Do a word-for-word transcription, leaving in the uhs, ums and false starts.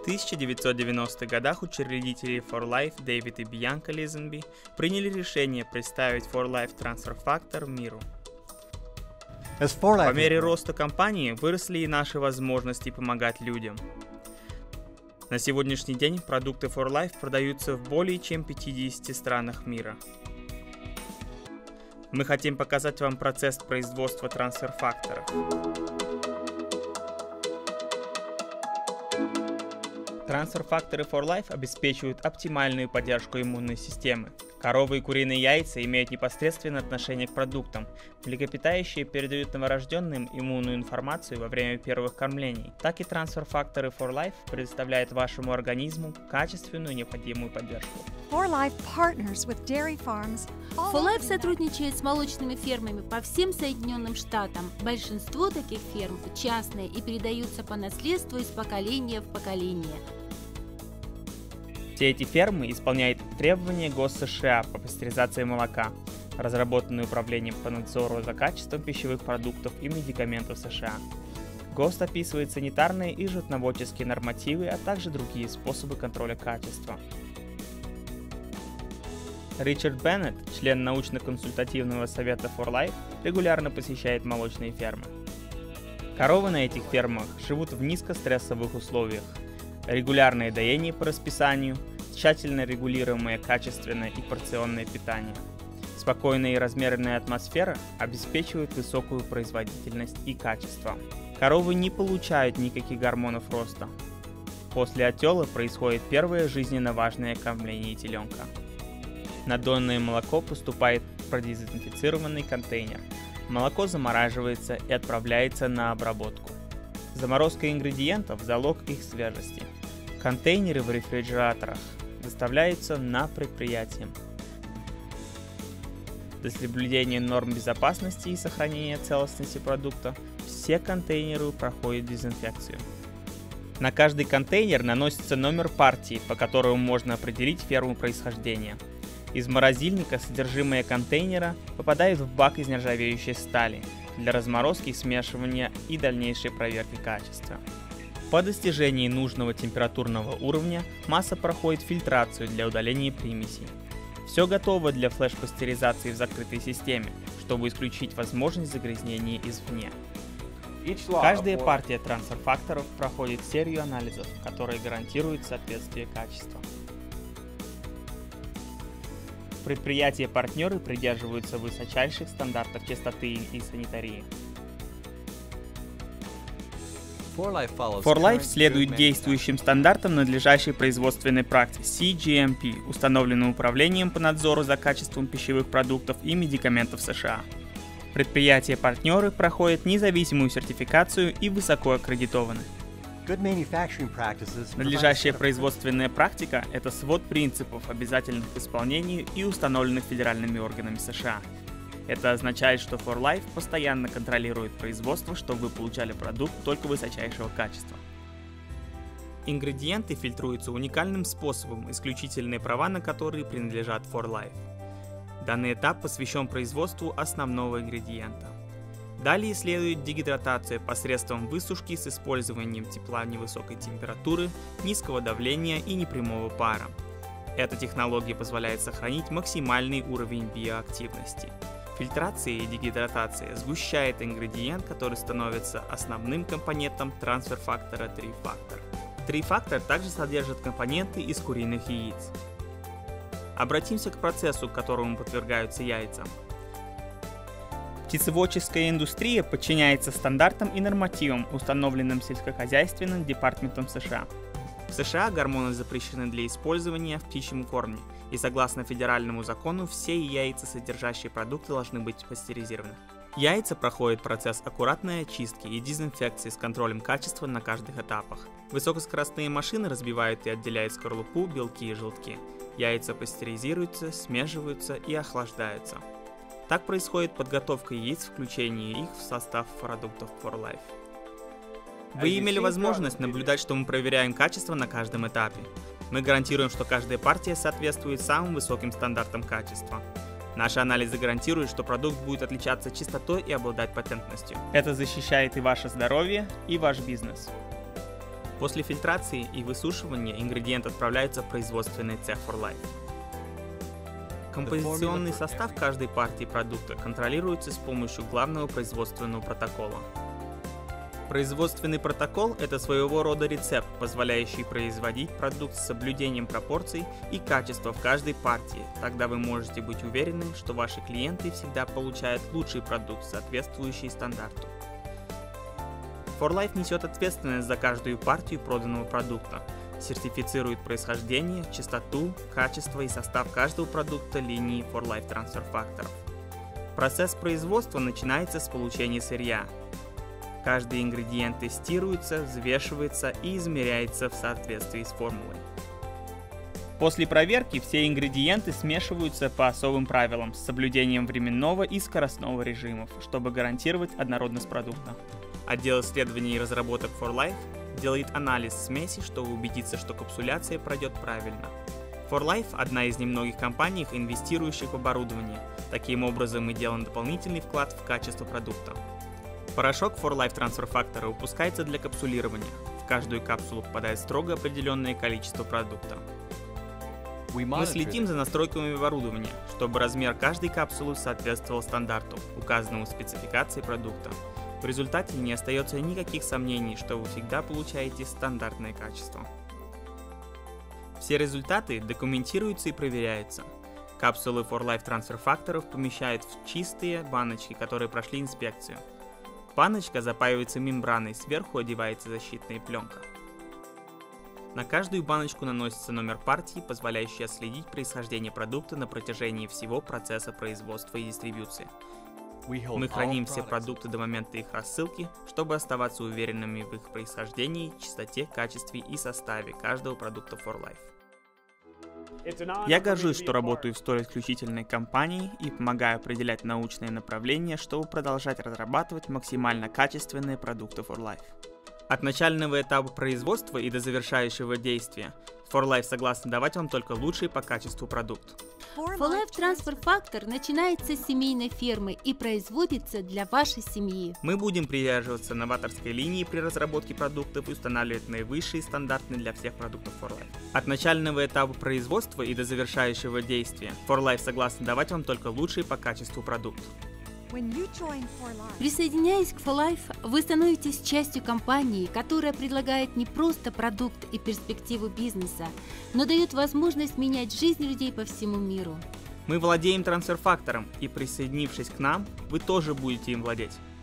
В тысяча девятьсот девяностых годах учредители фор лайф Дэвид и Бьянка Лизенби приняли решение представить фор лайф Transfer Factor миру. По мере роста компании выросли и наши возможности помогать людям. На сегодняшний день продукты фор лайф продаются в более чем пятидесяти странах мира. Мы хотим показать вам процесс производства трансфер-факторов. Трансфер-факторы фор лайф обеспечивают оптимальную поддержку иммунной системы. Коровы и куриные яйца имеют непосредственное отношение к продуктам. Млекопитающие передают новорожденным иммунную информацию во время первых кормлений. Так и трансфер-факторы фор лайф предоставляют вашему организму качественную необходимую поддержку. фор лайф сотрудничает с молочными фермами по всем Соединенным Штатам. Большинство таких ферм частные и передаются по наследству из поколения в поколение. Все эти фермы исполняют требования ГОСТ США по пастеризации молока, разработанные Управлением по надзору за качеством пищевых продуктов и медикаментов США. ГОСТ описывает санитарные и животноводческие нормативы, а также другие способы контроля качества. Ричард Беннет, член научно-консультативного совета фор лайф, регулярно посещает молочные фермы. Коровы на этих фермах живут в низкострессовых условиях. Регулярное доение по расписанию, тщательно регулируемое качественное и порционное питание. Спокойная и размеренная атмосфера обеспечивает высокую производительность и качество. Коровы не получают никаких гормонов роста. После отела происходит первое жизненно важное кормление теленка. Надойное молоко поступает в продезинфицированный контейнер. Молоко замораживается и отправляется на обработку. Заморозка ингредиентов – залог их свежести. Контейнеры в рефрижераторах доставляются на предприятие. Для соблюдения норм безопасности и сохранения целостности продукта все контейнеры проходят дезинфекцию. На каждый контейнер наносится номер партии, по которому можно определить ферму происхождения. Из морозильника содержимое контейнера попадает в бак из нержавеющей стали для разморозки, смешивания и дальнейшей проверки качества. По достижении нужного температурного уровня масса проходит фильтрацию для удаления примесей. Все готово для флеш-пастеризации в закрытой системе, чтобы исключить возможность загрязнения извне. Каждая партия трансфер-факторов проходит серию анализов, которые гарантируют соответствие качества. Предприятия-партнеры придерживаются высочайших стандартов чистоты и санитарии. фор лайф следует действующим стандартам надлежащей производственной практики си джи эм пи, установленным Управлением по надзору за качеством пищевых продуктов и медикаментов США. Предприятия-партнеры проходят независимую сертификацию и высоко аккредитованы. Надлежащая производственная практика – это свод принципов, обязательных к исполнению и установленных федеральными органами США. Это означает, что фор лайф постоянно контролирует производство, чтобы вы получали продукт только высочайшего качества. Ингредиенты фильтруются уникальным способом, исключительные права на которые принадлежат фор лайф. Данный этап посвящен производству основного ингредиента. Далее следует дегидратация посредством высушки с использованием тепла невысокой температуры, низкого давления и непрямого пара. Эта технология позволяет сохранить максимальный уровень биоактивности. Фильтрация и дегидратация сгущает ингредиент, который становится основным компонентом трансфер-фактора три фактор. три фактор также содержит компоненты из куриных яиц. Обратимся к процессу, которому подвергаются яйца. Птицеводческая индустрия подчиняется стандартам и нормативам, установленным сельскохозяйственным департаментом США. В США гормоны запрещены для использования в птичьем корме, и согласно федеральному закону все яйца, содержащие продукты, должны быть пастеризированы. Яйца проходят процесс аккуратной очистки и дезинфекции с контролем качества на каждых этапах. Высокоскоростные машины разбивают и отделяют скорлупу, белки и желтки. Яйца пастеризируются, смешиваются и охлаждаются. Так происходит подготовка яиц, включение их в состав продуктов фор лайф. Вы имели возможность наблюдать, что мы проверяем качество на каждом этапе. Мы гарантируем, что каждая партия соответствует самым высоким стандартам качества. Наши анализы гарантируют, что продукт будет отличаться чистотой и обладать патентностью. Это защищает и ваше здоровье, и ваш бизнес. После фильтрации и высушивания ингредиент отправляется в производственный цех for Life. Композиционный состав каждой партии продукта контролируется с помощью главного производственного протокола. Производственный протокол – это своего рода рецепт, позволяющий производить продукт с соблюдением пропорций и качества в каждой партии. Тогда вы можете быть уверены, что ваши клиенты всегда получают лучший продукт, соответствующий стандарту. for Life несет ответственность за каждую партию проданного продукта, сертифицирует происхождение, чистоту, качество и состав каждого продукта линии for Life трансфер-факторов. Процесс производства начинается с получения сырья. Каждый ингредиент тестируется, взвешивается и измеряется в соответствии с формулой. После проверки все ингредиенты смешиваются по особым правилам с соблюдением временного и скоростного режимов, чтобы гарантировать однородность продукта. Отдел исследований и разработок for Life делает анализ смеси, чтобы убедиться, что капсуляция пройдет правильно. for Life – одна из немногих компаний, инвестирующих в оборудование. Таким образом, мы делаем дополнительный вклад в качество продукта. Порошок for Life трансфер-фактора выпускается для капсулирования. В каждую капсулу попадает строго определенное количество продукта. Мы следим за настройками оборудования, чтобы размер каждой капсулы соответствовал стандарту, указанному в спецификации продукта. В результате не остается никаких сомнений, что вы всегда получаете стандартное качество. Все результаты документируются и проверяются. Капсулы for Life трансфер-факторов помещают в чистые баночки, которые прошли инспекцию. Баночка запаивается мембраной, сверху одевается защитная пленка. На каждую баночку наносится номер партии, позволяющий отследить происхождение продукта на протяжении всего процесса производства и дистрибьюции. Мы храним все продукты до момента их рассылки, чтобы оставаться уверенными в их происхождении, чистоте, качестве и составе каждого продукта for Life. Я горжусь, что работаю в столь исключительной компании и помогаю определять научные направления, чтобы продолжать разрабатывать максимально качественные продукты for Life. От начального этапа производства и до завершающего действия for Life согласна давать вам только лучший по качеству продукт. for Life трансфер-фактор начинается с семейной фермы и производится для вашей семьи. Мы будем придерживаться новаторской линии при разработке продуктов и устанавливать наивысшие стандарты для всех продуктов for Life. От начального этапа производства и до завершающего действия for Life согласна давать вам только лучший по качеству продукт. Присоединяясь к for Life, вы становитесь частью компании, которая предлагает не просто продукт и перспективу бизнеса, но дает возможность менять жизнь людей по всему миру. Мы владеем трансфер-фактором, и присоединившись к нам, вы тоже будете им владеть.